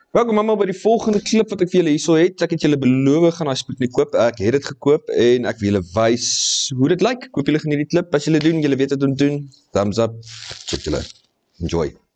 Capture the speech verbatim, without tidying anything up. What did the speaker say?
Welkom allemaal by die volgende klip wat ek vir julle hierso het. Ek het julle beloof gaan daai Sputnik koop. Ek het dit gekoop en ek wil julle wys hoe dit lyk. Ek hoop julle geniet die klip. As julle doen, julle weet wat om te doen. Thumbs up. Tot julle. Enjoy.